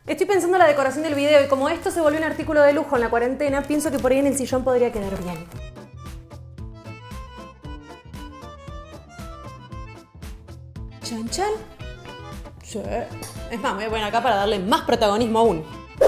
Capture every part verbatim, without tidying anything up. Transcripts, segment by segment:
Estoy pensando en la decoración del video y como esto se volvió un artículo de lujo en la cuarentena, pienso que por ahí en el sillón podría quedar bien. Chan, chan. Sí. Es más, me voy a poner acá para darle más protagonismo aún.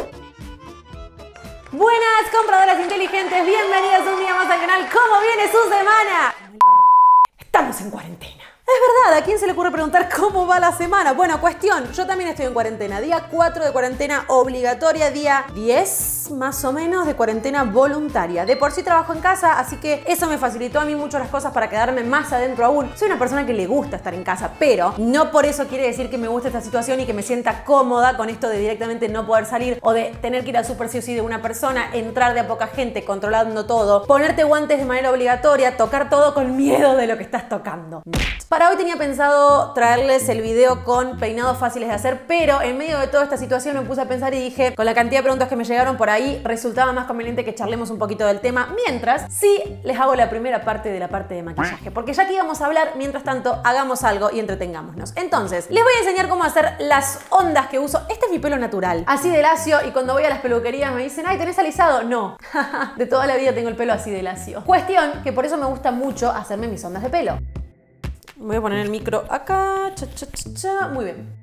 Buenas compradoras inteligentes, bienvenidas un día más al canal. ¿Cómo viene su semana? Estamos en cuarentena. Es verdad, ¿a quién se le ocurre preguntar cómo va la semana? Bueno, cuestión, yo también estoy en cuarentena. Día cuatro de cuarentena obligatoria, día diez más o menos de cuarentena voluntaria. De por sí trabajo en casa, así que eso me facilitó a mí mucho las cosas para quedarme más adentro aún. Soy una persona que le gusta estar en casa, pero no por eso quiere decir que me guste esta situación y que me sienta cómoda con esto de directamente no poder salir o de tener que ir al súper sí o sí de una persona, entrar de a poca gente, controlando todo, ponerte guantes de manera obligatoria, tocar todo con miedo de lo que estás tocando. Para hoy tenía pensado traerles el video con peinados fáciles de hacer, pero en medio de toda esta situación me puse a pensar y dije, con la cantidad de preguntas que me llegaron por ahí, resultaba más conveniente que charlemos un poquito del tema, mientras sí les hago la primera parte de la parte de maquillaje, porque ya que íbamos a hablar, mientras tanto, hagamos algo y entretengámonos. Entonces, les voy a enseñar cómo hacer las ondas que uso. Este es mi pelo natural, así de lacio, y cuando voy a las peluquerías me dicen, ay, ¿tenés alisado? No, de toda la vida tengo el pelo así de lacio. Cuestión que por eso me gusta mucho hacerme mis ondas de pelo. Voy a poner el micro acá, cha, cha, cha, cha. Muy bien.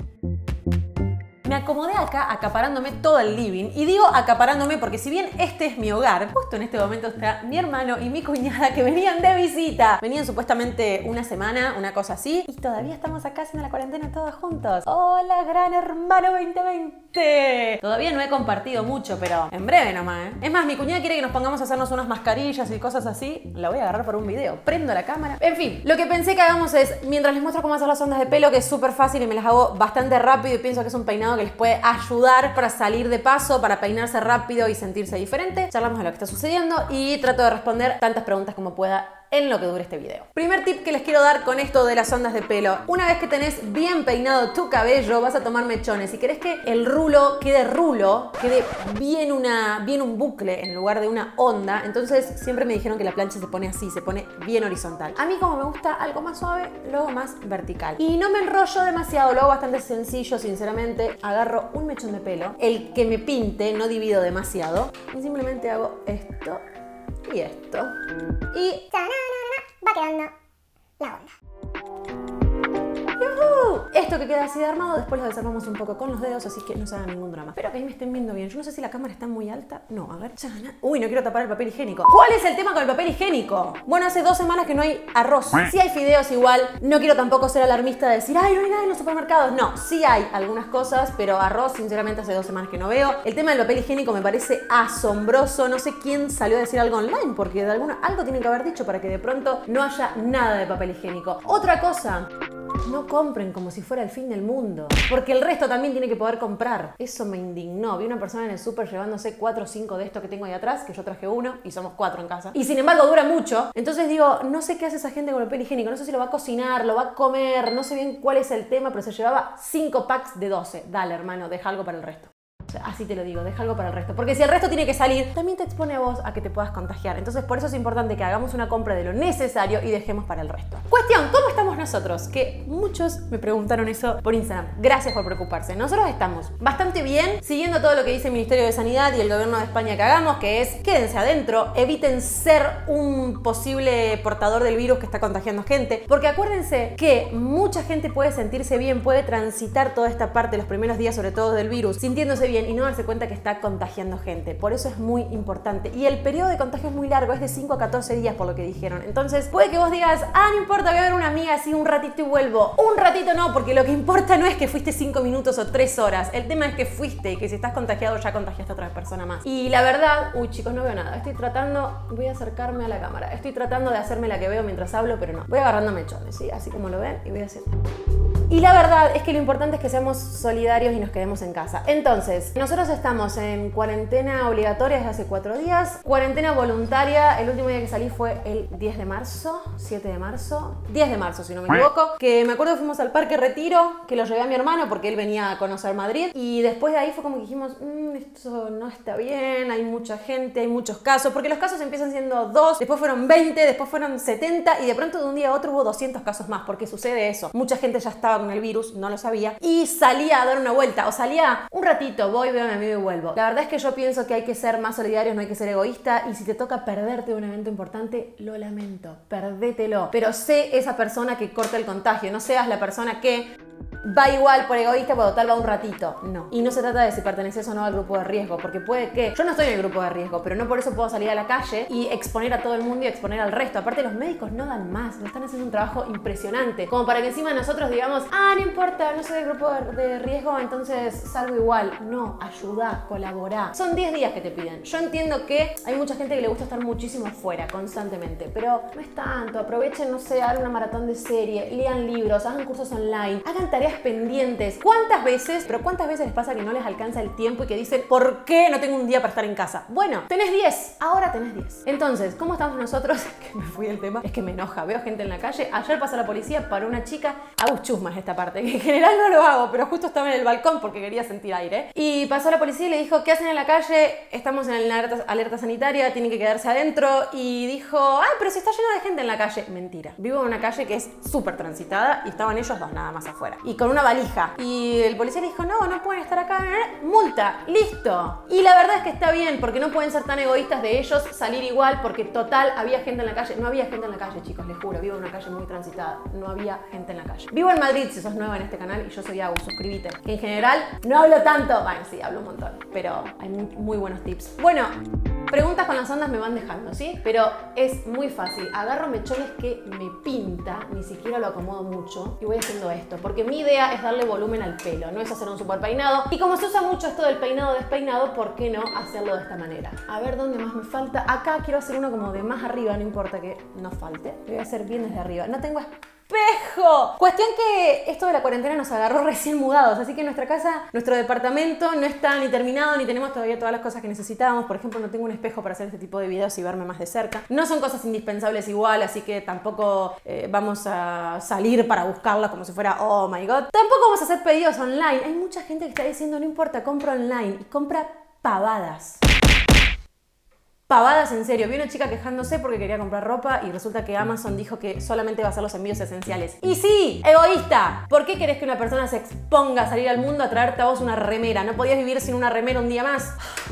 Me acomodé acá acaparándome todo el living. Y digo acaparándome porque si bien este es mi hogar, justo en este momento está mi hermano y mi cuñada que venían de visita. Venían supuestamente una semana, una cosa así. Y todavía estamos acá haciendo la cuarentena todos juntos. ¡Hola, gran hermano veinte veinte! Todavía no he compartido mucho, pero en breve nomás, ¿eh? Es más, mi cuñada quiere que nos pongamos a hacernos unas mascarillas y cosas así. La voy a agarrar por un video. Prendo la cámara. En fin, lo que pensé que hagamos es, mientras les muestro cómo hacer las ondas de pelo, que es súper fácil y me las hago bastante rápido y pienso que es un peinado que les puede ayudar para salir de paso, para peinarse rápido y sentirse diferente. Charlamos de lo que está sucediendo y trato de responder tantas preguntas como pueda en lo que dure este video. Primer tip que les quiero dar con esto de las ondas de pelo. Una vez que tenés bien peinado tu cabello, vas a tomar mechones. Si querés que el rulo quede rulo, quede bien, una, bien un bucle en lugar de una onda, entonces siempre me dijeron que la plancha se pone así, se pone bien horizontal. A mí, como me gusta algo más suave, lo hago más vertical. Y no me enrollo demasiado, lo hago bastante sencillo, sinceramente. Agarro un mechón de pelo, el que me pinte, no divido demasiado, y simplemente hago esto y esto. Y va quedando la onda. ¡Yuhu! Esto que queda así de armado, después lo desarmamos un poco con los dedos, así que no se haga ningún drama. Espero que ahí me estén viendo bien. Yo no sé si la cámara está muy alta. No, a ver. Uy, no quiero tapar el papel higiénico. ¿Cuál es el tema con el papel higiénico? Bueno, hace dos semanas que no hay arroz. Sí hay fideos igual. No quiero tampoco ser alarmista de decir, ay, no hay nada en los supermercados. No, sí hay algunas cosas, pero arroz, sinceramente, hace dos semanas que no veo. El tema del papel higiénico me parece asombroso. No sé quién salió a decir algo online, porque de alguna, algo tienen que haber dicho para que de pronto no haya nada de papel higiénico. Otra cosa, no compren como si fuera el fin del mundo, porque el resto también tiene que poder comprar. Eso me indignó. Vi una persona en el súper llevándose cuatro o cinco de estos que tengo ahí atrás, que yo traje uno y somos cuatro en casa. Y sin embargo dura mucho. Entonces digo, no sé qué hace esa gente con el papel higiénico. No sé si lo va a cocinar, lo va a comer, no sé bien cuál es el tema, pero se llevaba cinco packs de doce. Dale, hermano, deja algo para el resto. O sea, así te lo digo, deja algo para el resto. Porque si el resto tiene que salir, también te expone a vos a que te puedas contagiar. Entonces, por eso es importante que hagamos una compra de lo necesario y dejemos para el resto. Cuestión, ¿cómo estamos nosotros? Que muchos me preguntaron eso por Instagram. Gracias por preocuparse. Nosotros estamos bastante bien, siguiendo todo lo que dice el Ministerio de Sanidad y el Gobierno de España que hagamos, que es quédense adentro, eviten ser un posible portador del virus que está contagiando gente. Porque acuérdense que mucha gente puede sentirse bien, puede transitar toda esta parte, los primeros días sobre todo del virus, sintiéndose bien y no darse cuenta que está contagiando gente. Por eso es muy importante. Y el periodo de contagio es muy largo, es de cinco a catorce días por lo que dijeron. Entonces puede que vos digas, ah, no importa, voy a ver una amiga así un ratito y vuelvo. Un ratito no, porque lo que importa no es que fuiste cinco minutos o tres horas. El tema es que fuiste y que si estás contagiado ya contagiaste a otra persona más. Y la verdad, uy chicos, no veo nada. Estoy tratando, voy a acercarme a la cámara. Estoy tratando de hacerme la que veo mientras hablo, pero no. Voy agarrando mechones, ¿sí? Así como lo ven y voy haciendo. Y la verdad es que lo importante es que seamos solidarios y nos quedemos en casa. Entonces, nosotros estamos en cuarentena obligatoria desde hace cuatro días. Cuarentena voluntaria, el último día que salí fue el diez de marzo, siete de marzo. diez de marzo, si no me equivoco. Que me acuerdo que fuimos al Parque Retiro, que lo llevé a mi hermano porque él venía a conocer Madrid. Y después de ahí fue como que dijimos, mmm, esto no está bien, hay mucha gente, hay muchos casos. Porque los casos empiezan siendo dos, después fueron veinte, después fueron setenta y de pronto de un día a otro hubo doscientos casos más. Porque sucede eso. Mucha gente ya estaba estaba con el virus, no lo sabía, y salía a dar una vuelta, o salía un ratito, voy, veo a mi amigo y vuelvo. La verdad es que yo pienso que hay que ser más solidarios, no hay que ser egoísta, y si te toca perderte un evento importante, lo lamento, perdételo. Pero sé esa persona que corta el contagio, no seas la persona que va igual por egoísta, pero tal va un ratito. No. Y no se trata de si perteneces o no al grupo de riesgo, porque puede que yo no estoy en el grupo de riesgo, pero no por eso puedo salir a la calle y exponer a todo el mundo y exponer al resto. Aparte, los médicos no dan más, no están haciendo un trabajo impresionante, como para que encima nosotros digamos, ah, no importa, no soy del grupo de riesgo, entonces salgo igual. No, ayuda, colabora. Son diez días que te piden. Yo entiendo que hay mucha gente que le gusta estar muchísimo afuera, constantemente, pero no es tanto. Aprovechen, no sé, hagan una maratón de serie, lean libros, hagan cursos online, hagan tareas pendientes. ¿Cuántas veces, pero cuántas veces les pasa que no les alcanza el tiempo y que dicen, ¿por qué no tengo un día para estar en casa? Bueno, tenés diez, ahora tenés diez. Entonces, ¿cómo estamos nosotros? Que me fui del tema, es que me enoja, veo gente en la calle. Ayer pasó la policía para una chica, hago chusmas esta parte, que en general no lo hago, pero justo estaba en el balcón porque quería sentir aire. Y pasó la policía y le dijo, ¿qué hacen en la calle? Estamos en la alerta, alerta sanitaria, tienen que quedarse adentro. Y dijo, ay, pero si está lleno de gente en la calle. Mentira, vivo en una calle que es súper transitada y estaban ellos dos nada más afuera. Y con una valija. Y el policía le dijo, no, no pueden estar acá. Multa, listo. Y la verdad es que está bien, porque no pueden ser tan egoístas de ellos salir igual, porque total había gente en la calle. No había gente en la calle, chicos, les juro. Vivo en una calle muy transitada. No había gente en la calle. Vivo en Madrid, si sos nueva en este canal, y yo soy Agus, suscríbete. Que en general no hablo tanto. Bueno, sí, hablo un montón, pero hay muy, muy buenos tips. Bueno, preguntas con las ondas me van dejando, ¿sí? Pero es muy fácil. Agarro mechones que me pinta, ni siquiera lo acomodo mucho, y voy haciendo esto, porque mi idea es darle volumen al pelo, no es hacer un super peinado. Y como se usa mucho esto del peinado despeinado, ¿por qué no hacerlo de esta manera? A ver dónde más me falta. Acá quiero hacer uno como de más arriba, no importa que no falte. Lo voy a hacer bien desde arriba. No tengo espejo. Cuestión que esto de la cuarentena nos agarró recién mudados, así que nuestra casa, nuestro departamento no está ni terminado, ni tenemos todavía todas las cosas que necesitábamos. Por ejemplo, no tengo un espejo para hacer este tipo de videos y verme más de cerca. No son cosas indispensables igual, así que tampoco eh, vamos a salir para buscarlas como si fuera, oh my god. Tampoco vamos a hacer pedidos online. Hay mucha gente que está diciendo, no importa, compro online, y compra pavadas. Pavadas, en serio. Vi una chica quejándose porque quería comprar ropa y resulta que Amazon dijo que solamente va a hacer los envíos esenciales. Y sí, egoísta. ¿Por qué querés que una persona se exponga a salir al mundo a traerte a vos una remera? ¿No podías vivir sin una remera un día más?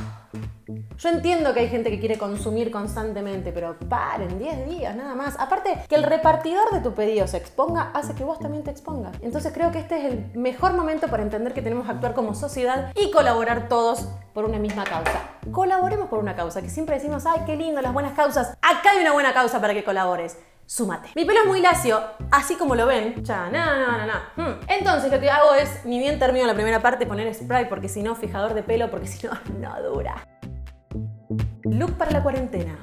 Yo entiendo que hay gente que quiere consumir constantemente, pero paren, diez días nada más. Aparte, que el repartidor de tu pedido se exponga hace que vos también te expongas. Entonces creo que este es el mejor momento para entender que tenemos que actuar como sociedad y colaborar todos por una misma causa. Colaboremos por una causa, que siempre decimos, ay, qué lindo, las buenas causas. Acá hay una buena causa para que colabores. Súmate. Mi pelo es muy lacio, así como lo ven. Ya, na, na, na, na. Hmm. Entonces lo que hago es, ni bien termino la primera parte, poner spray, porque si no, fijador de pelo, porque si no, no dura. Look para la cuarentena.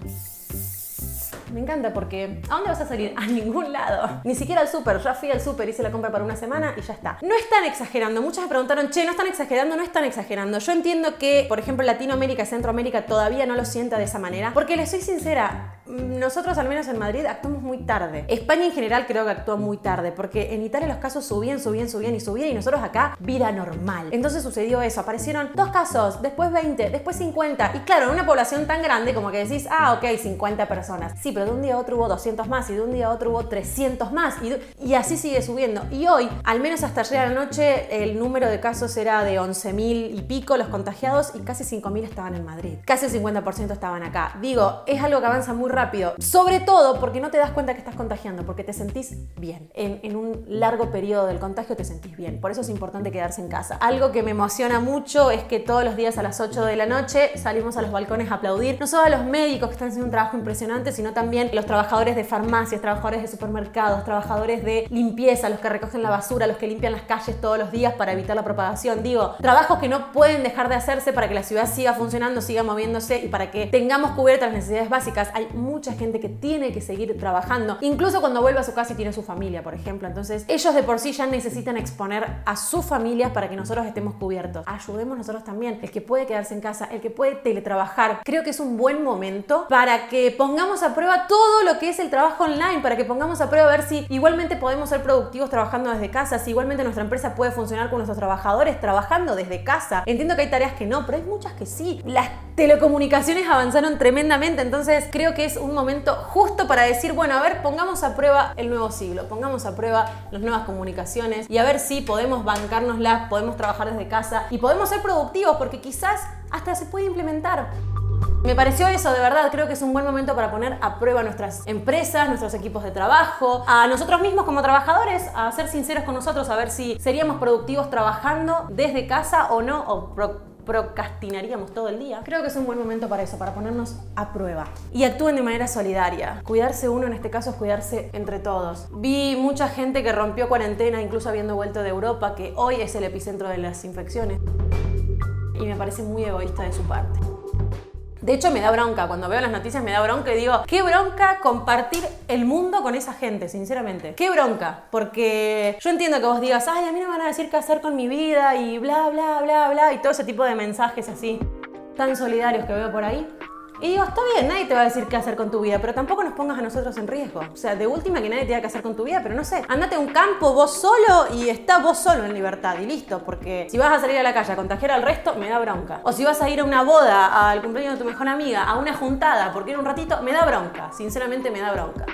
Me encanta porque ¿a dónde vas a salir? A ningún lado. Ni siquiera al súper. Ya fui al súper, hice la compra para una semana y ya está. No están exagerando. Muchos me preguntaron, che, ¿no están exagerando? No están exagerando. Yo entiendo que, por ejemplo, Latinoamérica y Centroamérica todavía no lo sienta de esa manera. Porque les soy sincera, nosotros al menos en Madrid actuamos muy tarde. España en general creo que actúa muy tarde. Porque en Italia los casos subían, subían, subían y subían. Y nosotros acá, vida normal. Entonces sucedió eso. Aparecieron dos casos, después veinte, después cincuenta. Y claro, en una población tan grande como que decís, ah, ok, cincuenta personas. Sí, pero de un día a otro hubo doscientos más y de un día a otro hubo trescientos más y, y así sigue subiendo. Y hoy, al menos hasta ayer a la noche, el número de casos era de once mil y pico los contagiados y casi cinco mil estaban en Madrid. Casi el cincuenta por ciento estaban acá. Digo, es algo que avanza muy rápido. Sobre todo porque no te das cuenta que estás contagiando, porque te sentís bien. En, en un largo periodo del contagio te sentís bien. Por eso es importante quedarse en casa. Algo que me emociona mucho es que todos los días a las ocho de la noche salimos a los balcones a aplaudir. No solo a los médicos que están haciendo un trabajo impresionante, sino también los trabajadores de farmacias, trabajadores de supermercados, trabajadores de limpieza, los que recogen la basura, los que limpian las calles todos los días para evitar la propagación. Digo, trabajos que no pueden dejar de hacerse para que la ciudad siga funcionando, siga moviéndose y para que tengamos cubiertas las necesidades básicas. Hay mucha gente que tiene que seguir trabajando, incluso cuando vuelve a su casa y tiene su familia, por ejemplo. Entonces, ellos de por sí ya necesitan exponer a sus familias para que nosotros estemos cubiertos. Ayudemos nosotros también. El que puede quedarse en casa, el que puede teletrabajar. Creo que es un buen momento para que pongamos a prueba prueba todo lo que es el trabajo online, para que pongamos a prueba a ver si igualmente podemos ser productivos trabajando desde casa, si igualmente nuestra empresa puede funcionar con nuestros trabajadores trabajando desde casa. Entiendo que hay tareas que no, pero hay muchas que sí. Las telecomunicaciones avanzaron tremendamente, entonces creo que es un momento justo para decir, bueno, a ver, pongamos a prueba el nuevo siglo, pongamos a prueba las nuevas comunicaciones y a ver si podemos bancárnoslas, podemos trabajar desde casa y podemos ser productivos, porque quizás hasta se puede implementar. Me pareció eso, de verdad, creo que es un buen momento para poner a prueba nuestras empresas, nuestros equipos de trabajo, a nosotros mismos como trabajadores, a ser sinceros con nosotros, a ver si seríamos productivos trabajando desde casa o no, o pro procrastinaríamos todo el día. Creo que es un buen momento para eso, para ponernos a prueba. Y actúen de manera solidaria. Cuidarse uno en este caso es cuidarse entre todos. Vi mucha gente que rompió cuarentena, incluso habiendo vuelto de Europa, que hoy es el epicentro de las infecciones. Y me parece muy egoísta de su parte. De hecho, me da bronca. Cuando veo las noticias me da bronca y digo, qué bronca compartir el mundo con esa gente, sinceramente. Qué bronca. Porque yo entiendo que vos digas, ay, a mí no me van a decir qué hacer con mi vida y bla, bla, bla, bla, y todo ese tipo de mensajes así tan solidarios que veo por ahí. Y digo, está bien, nadie te va a decir qué hacer con tu vida, pero tampoco nos pongas a nosotros en riesgo. O sea, de última que nadie te diga qué hacer con tu vida, pero no sé, andate a un campo vos solo y está vos solo en libertad y listo, porque si vas a salir a la calle a contagiar al resto, me da bronca. O si vas a ir a una boda, al cumpleaños de tu mejor amiga, a una juntada, porque ir un ratito, me da bronca. Sinceramente me da bronca.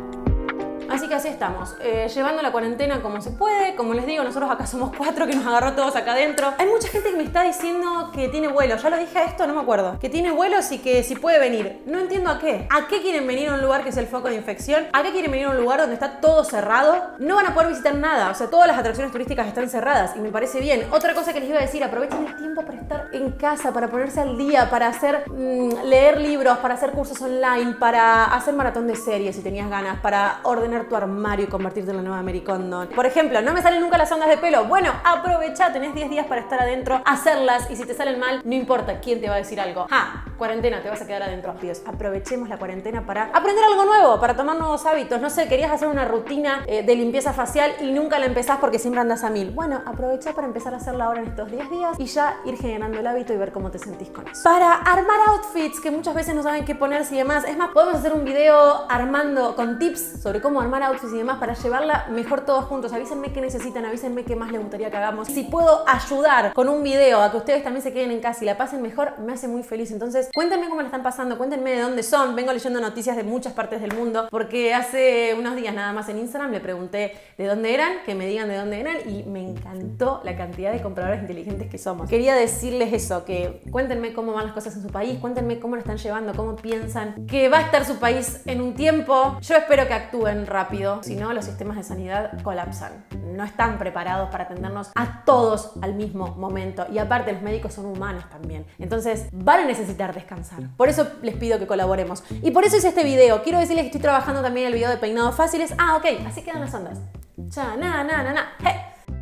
Así que así estamos, eh, llevando la cuarentena como se puede. Como les digo, nosotros acá somos cuatro, que nos agarró todos acá adentro. Hay mucha gente que me está diciendo que tiene vuelos. Ya lo dije a esto, no me acuerdo. Que tiene vuelos y que si puede venir. No entiendo a qué. ¿A qué quieren venir a un lugar que es el foco de infección? ¿A qué quieren venir a un lugar donde está todo cerrado? No van a poder visitar nada. O sea, todas las atracciones turísticas están cerradas y me parece bien. Otra cosa que les iba a decir, aprovechen el tiempo para estar en casa, para ponerse al día, para hacer, mmm, leer libros, para hacer cursos online, para hacer maratón de series si tenías ganas, para ordenar tu armario y convertirte en la nueva Mary Kondo. Por ejemplo, no me salen nunca las ondas de pelo. Bueno, aprovecha, tenés diez días para estar adentro, hacerlas, y si te salen mal, no importa quién te va a decir algo. Ja, cuarentena, te vas a quedar adentro. Dios, aprovechemos la cuarentena para aprender algo nuevo, para tomar nuevos hábitos. No sé, querías hacer una rutina eh, de limpieza facial y nunca la empezás porque siempre andas a mil. Bueno, aprovecha para empezar a hacerla ahora en estos diez días y ya ir generando el hábito y ver cómo te sentís con eso. Para armar outfits, que muchas veces no saben qué ponerse y demás. Es más, podemos hacer un video armando con tips sobre cómo armar outfits y demás para llevarla mejor todos juntos. Avísenme qué necesitan, avísenme qué más les gustaría que hagamos. Si puedo ayudar con un video a que ustedes también se queden en casa y la pasen mejor, me hace muy feliz. Entonces, cuéntenme cómo la están pasando, cuéntenme de dónde son. Vengo leyendo noticias de muchas partes del mundo, porque hace unos días nada más en Instagram le pregunté de dónde eran, que me digan de dónde eran, y me encantó la cantidad de compradores inteligentes que somos. Quería decirles eso, que cuéntenme cómo van las cosas en su país, cuéntenme cómo lo están llevando, cómo piensan que va a estar su país en un tiempo. Yo espero que actúen rápido, si no, los sistemas de sanidad colapsan. No están preparados para atendernos a todos al mismo momento. Y aparte, los médicos son humanos también. Entonces, van a necesitar descansar. Por eso les pido que colaboremos. Y por eso hice este video. Quiero decirles que estoy trabajando también en el video de peinados fáciles. Ah, ok. Así quedan las ondas. Ya, na, na, na, na. Hey.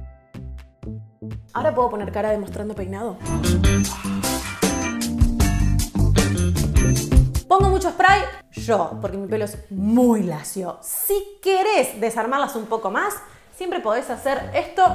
Ahora puedo poner cara demostrando peinado. ¿Pongo mucho spray? Yo, porque mi pelo es muy lacio. Si querés desarmarlas un poco más, siempre podés hacer esto.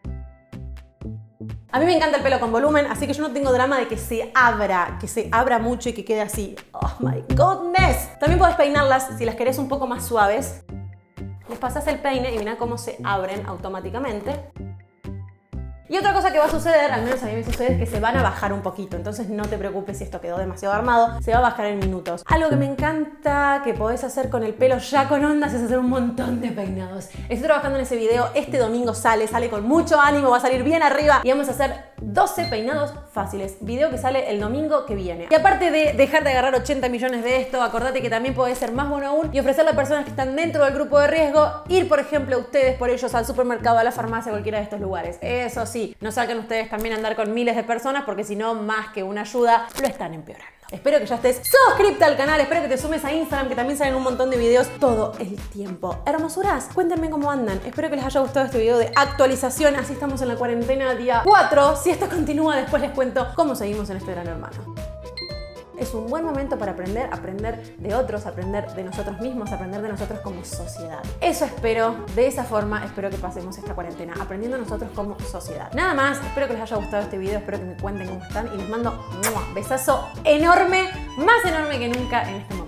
A mí me encanta el pelo con volumen, así que yo no tengo drama de que se abra, que se abra mucho y que quede así. Oh my goodness. También podés peinarlas, si las querés un poco más suaves. Les pasás el peine y mirá cómo se abren automáticamente. Y otra cosa que va a suceder, al menos a mí me sucede, es que se van a bajar un poquito. Entonces no te preocupes si esto quedó demasiado armado, se va a bajar en minutos. Algo que me encanta que podés hacer con el pelo ya con ondas es hacer un montón de peinados. Estoy trabajando en ese video, este domingo sale, sale con mucho ánimo, va a salir bien arriba y vamos a hacer doce peinados fáciles. Video que sale el domingo que viene. Y aparte de dejar de agarrar ochenta millones de esto, acordate que también podés ser más bueno aún y ofrecerle a personas que están dentro del grupo de riesgo, ir por ejemplo ustedes por ellos al supermercado, a la farmacia, a cualquiera de estos lugares. Eso sí, no salgan ustedes también a andar con miles de personas, porque si no, más que una ayuda, lo están empeorando. Espero que ya estés suscripta al canal, espero que te sumes a Instagram, que también salen un montón de videos todo el tiempo. Hermosuras, cuéntenme cómo andan. Espero que les haya gustado este video de actualización. Así estamos en la cuarentena día cuatro. Si esto continúa, después les cuento cómo seguimos en este Gran Hermano. Es un buen momento para aprender, aprender de otros, aprender de nosotros mismos, aprender de nosotros como sociedad. Eso espero, de esa forma espero que pasemos esta cuarentena, aprendiendo nosotros como sociedad. Nada más, espero que les haya gustado este video, espero que me cuenten cómo están y les mando un besazo enorme, más enorme que nunca en este momento.